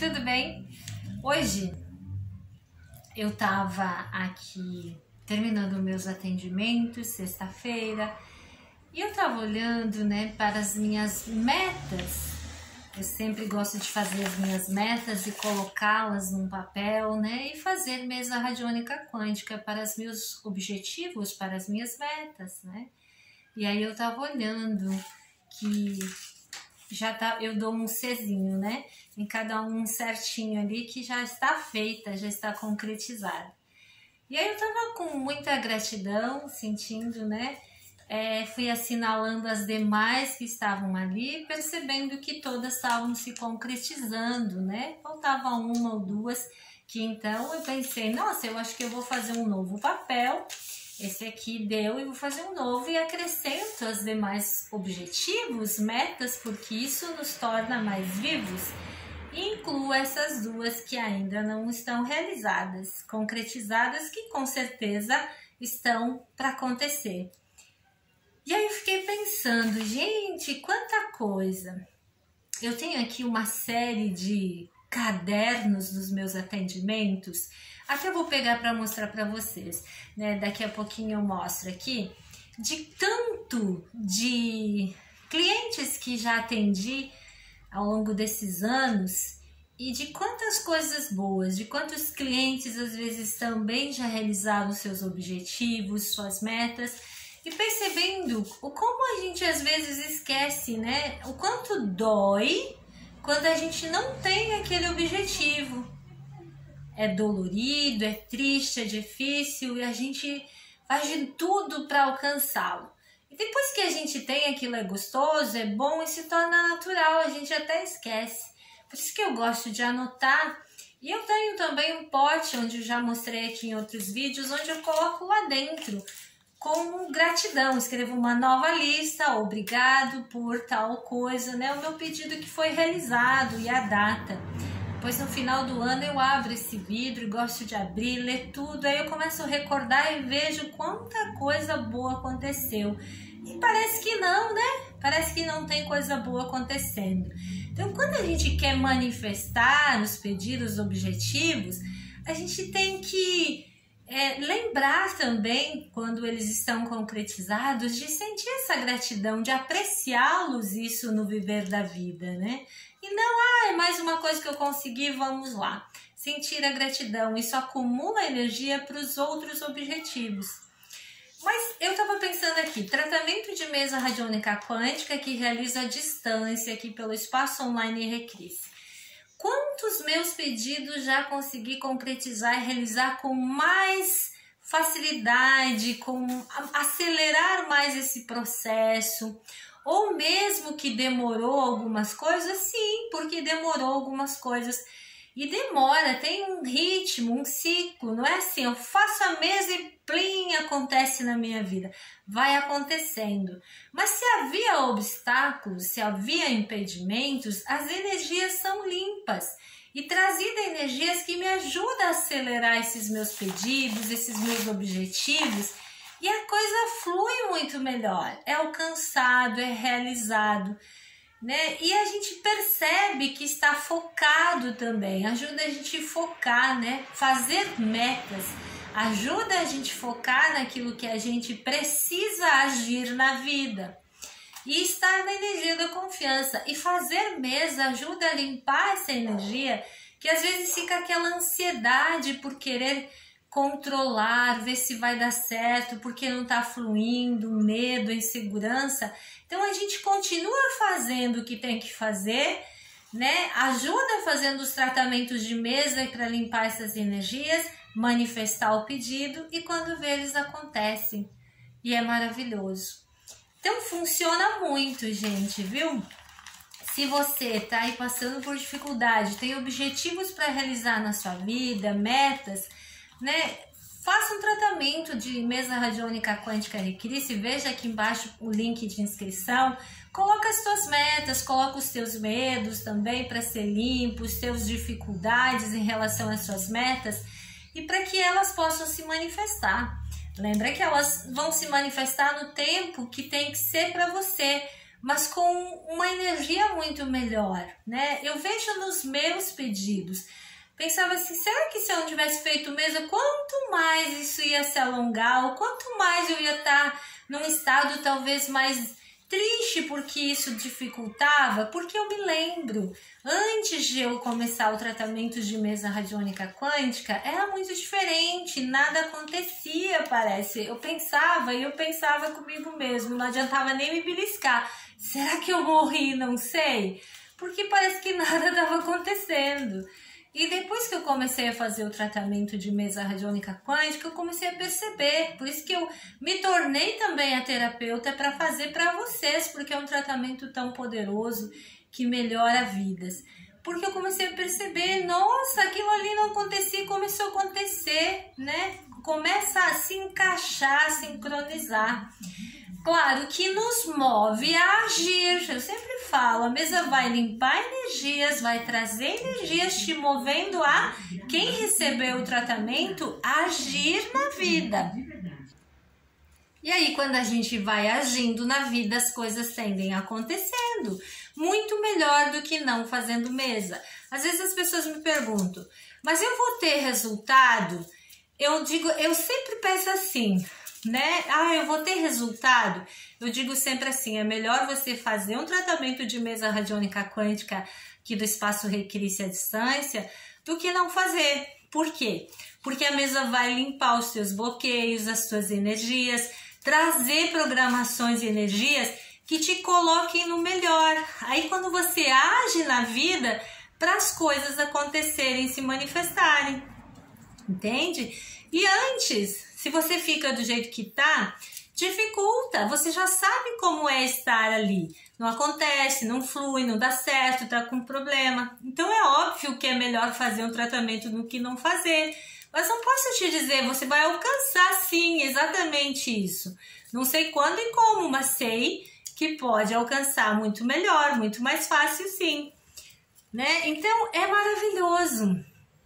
tudo bem? Hoje eu tava aqui terminando meus atendimentos, sexta-feira, e eu tava olhando, para as minhas metas. Eu sempre gosto de fazer as minhas metas e colocá-las num papel, e fazer mesa radiônica quântica para os meus objetivos, para as minhas metas, E aí eu tava olhando que eu dou um Czinho, em cada um certinho ali que já está feita, já está concretizada. E aí eu tava com muita gratidão, sentindo, fui assinalando as demais que estavam ali, percebendo que todas estavam se concretizando, Faltava uma ou duas, que então eu pensei, nossa, eu acho que eu vou fazer um novo papel. Esse aqui deu e vou fazer um novo e acrescento os demais objetivos, metas, porque isso nos torna mais vivos. E incluo essas duas que ainda não estão realizadas, concretizadas, que com certeza estão para acontecer. E aí eu fiquei pensando, gente, quanta coisa! Eu tenho aqui uma série de cadernos dos meus atendimentos. Até eu vou pegar para mostrar para vocês, Daqui a pouquinho eu mostro aqui, de tanto de clientes que já atendi ao longo desses anos e de quantas coisas boas, de quantos clientes às vezes também já realizaram seus objetivos, suas metas, e percebendo o como a gente às vezes esquece, o quanto dói quando a gente não tem aquele objetivo. É dolorido, é triste, é difícil e a gente faz de tudo para alcançá-lo. E depois que a gente tem aquilo, é gostoso, é bom e se torna natural, a gente até esquece. Por isso que eu gosto de anotar. E eu tenho também um pote, onde eu já mostrei aqui em outros vídeos, onde eu coloco lá dentro com gratidão. Escrevo uma nova lista, obrigado por tal coisa, o meu pedido que foi realizado e a data. Depois no final do ano eu abro esse vidro, gosto de abrir, ler tudo, aí eu começo a recordar e vejo quanta coisa boa aconteceu. E parece que não, Parece que não tem coisa boa acontecendo. Então quando a gente quer manifestar os pedidos, objetivos, a gente tem que lembrar também, quando eles estão concretizados, de sentir essa gratidão, de apreciá-los, isso no viver da vida, E não, é mais uma coisa que eu consegui, vamos lá. Sentir a gratidão, isso acumula energia para os outros objetivos. Mas eu estava pensando aqui, tratamento de mesa radiônica quântica que realizo à distância aqui pelo espaço online Recris. Quantos meus pedidos já consegui concretizar e realizar com mais facilidade, acelerar mais esse processo? Ou mesmo que demorou algumas coisas, sim, porque demorou algumas coisas. E demora, tem um ritmo, um ciclo, não é assim, eu faço a mesa e plim, acontece na minha vida. Vai acontecendo. Mas se havia obstáculos, se havia impedimentos, as energias são limpas. E trazida energias que me ajudam a acelerar esses meus pedidos, esses meus objetivos. E a coisa flui muito melhor, é alcançado, é realizado, E a gente percebe que está focado também, ajuda a gente a focar, Fazer metas, ajuda a gente a focar naquilo que a gente precisa agir na vida. E estar na energia da confiança. E fazer mesa ajuda a limpar essa energia, que às vezes fica aquela ansiedade por querer controlar, ver se vai dar certo, porque não está fluindo, medo, insegurança. Então a gente continua fazendo o que tem que fazer, Ajuda fazendo os tratamentos de mesa para limpar essas energias, manifestar o pedido e quando vê eles acontecem. E é maravilhoso. Então funciona muito, gente, viu? Se você está aí passando por dificuldade, tem objetivos para realizar na sua vida, metas, Faça um tratamento de mesa radiônica quântica Recris, veja aqui embaixo o link de inscrição, coloca as suas metas, coloca os seus medos também para ser limpo, os seus dificuldades em relação às suas metas e para que elas possam se manifestar. Lembra que elas vão se manifestar no tempo que tem que ser para você, mas com uma energia muito melhor, né? Eu vejo nos meus pedidos, pensava assim, será que se eu não tivesse feito mesa, quanto mais isso ia se alongar, ou quanto mais eu ia estar num estado talvez mais triste porque isso dificultava? Porque eu me lembro, antes de eu começar o tratamento de mesa radiônica quântica, era muito diferente, nada acontecia, parece. Eu pensava comigo mesmo, não adiantava nem me beliscar. Será que eu morri? Não sei. Porque parece que nada estava acontecendo. E depois que eu comecei a fazer o tratamento de mesa radiônica quântica, eu comecei a perceber. Por isso que eu me tornei também a terapeuta para fazer para vocês, porque é um tratamento tão poderoso que melhora vidas. Porque eu comecei a perceber, nossa, aquilo ali não acontecia e começou a acontecer, né? Começa a se encaixar, a sincronizar. Claro que nos move a agir. Eu sempre falo, a mesa vai limpar energias, vai trazer energias te movendo a quem recebeu o tratamento agir na vida. E aí, quando a gente vai agindo na vida, as coisas tendem acontecendo muito melhor do que não fazendo mesa. Às vezes as pessoas me perguntam, mas eu vou ter resultado? Eu sempre penso assim, né? Eu vou ter resultado? Eu digo sempre assim, é melhor você fazer um tratamento de mesa radiônica quântica aqui do Espaço Recrisse à distância do que não fazer. Por quê? Porque a mesa vai limpar os seus bloqueios, as suas energias, trazer programações e energias que te coloquem no melhor. Aí quando você age na vida para as coisas acontecerem, se manifestarem. Entende? E antes, se você fica do jeito que tá, dificulta. Você já sabe como é estar ali. Não acontece, não flui, não dá certo, tá com problema. Então é óbvio que é melhor fazer um tratamento do que não fazer. Mas não posso te dizer, você vai alcançar sim, exatamente isso. Não sei quando e como, mas sei que pode alcançar muito melhor, muito mais fácil sim. Né? Então é maravilhoso.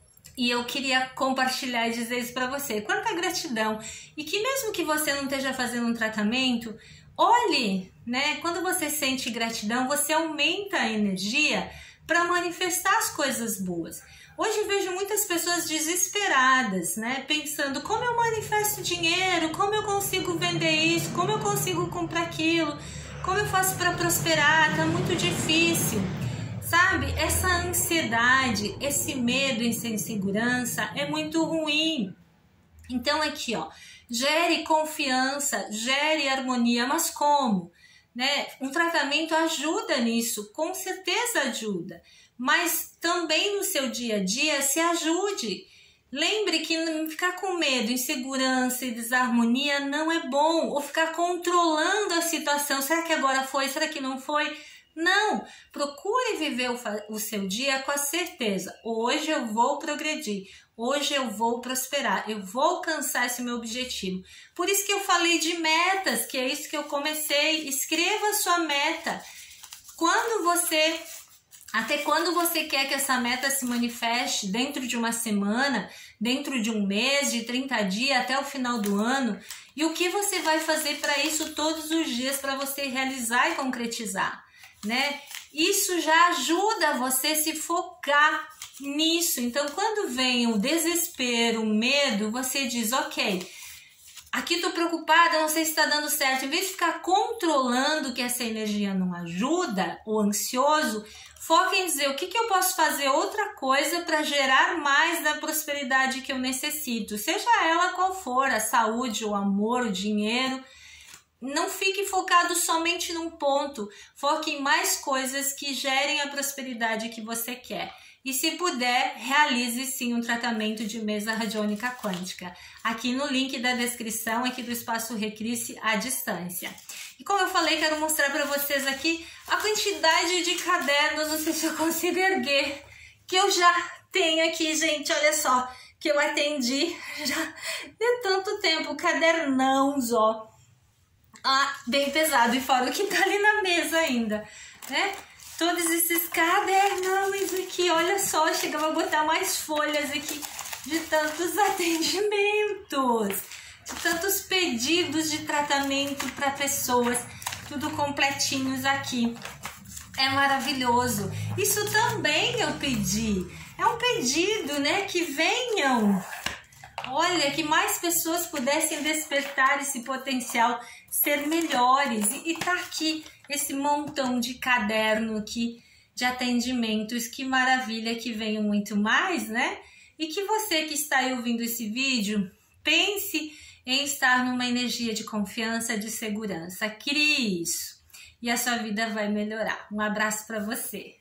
E eu queria compartilhar e dizer isso para você. Quanta gratidão. E que mesmo que você não esteja fazendo um tratamento, olhe, né? Quando você sente gratidão, você aumenta a energia para manifestar as coisas boas. Hoje eu vejo muitas pessoas desesperadas, né? Pensando, como eu manifesto dinheiro? Como eu consigo vender isso? Como eu consigo comprar aquilo? Como eu faço para prosperar? Tá muito difícil. Sabe, essa ansiedade, esse medo, essa insegurança é muito ruim. Então aqui, ó, gere confiança, gere harmonia, mas como? Né? Um tratamento ajuda nisso, com certeza ajuda. Mas também no seu dia a dia se ajude. Lembre que ficar com medo, insegurança e desarmonia não é bom. Ou ficar controlando a situação. Será que agora foi? Será que não foi? Não, procure viver o seu dia com a certeza. Hoje eu vou progredir, hoje eu vou prosperar, eu vou alcançar esse meu objetivo. Por isso que eu falei de metas, que é isso que eu comecei. Escreva a sua meta. Até quando você quer que essa meta se manifeste? Dentro de uma semana, dentro de um mês, de 30 dias, até o final do ano? E o que você vai fazer para isso todos os dias para você realizar e concretizar? Né? Isso já ajuda você a se focar nisso. Então, quando vem o desespero, o medo, você diz, ok, aqui tô preocupada, não sei se está dando certo. Em vez de ficar controlando que essa energia não ajuda, ou ansioso, foca em dizer o que eu posso fazer outra coisa para gerar mais da prosperidade que eu necessito. Seja ela qual for, a saúde, o amor, o dinheiro. Não fique focado somente num ponto, foque em mais coisas que gerem a prosperidade que você quer. E se puder, realize sim um tratamento de mesa radiônica quântica. Aqui no link da descrição, aqui do Espaço Recrisse à distância. E como eu falei, quero mostrar para vocês aqui a quantidade de cadernos, não sei se eu consigo erguer, que eu já tenho aqui, gente, olha só, que eu atendi já há tanto tempo, cadernãos, ó. Bem pesado, e fora o que tá ali na mesa ainda, né? Todos esses cadernões aqui, olha só, chegava a botar mais folhas aqui de tantos atendimentos, de tantos pedidos de tratamento para pessoas tudo completinhos aqui. É maravilhoso. Isso também eu pedi. É um pedido, né? Que venham. Olha, que mais pessoas pudessem despertar esse potencial, ser melhores. E tá aqui esse montão de caderno aqui de atendimentos. Que maravilha, que venham muito mais, né? E que você que está aí ouvindo esse vídeo, pense em estar numa energia de confiança, de segurança. Crie isso e a sua vida vai melhorar. Um abraço para você.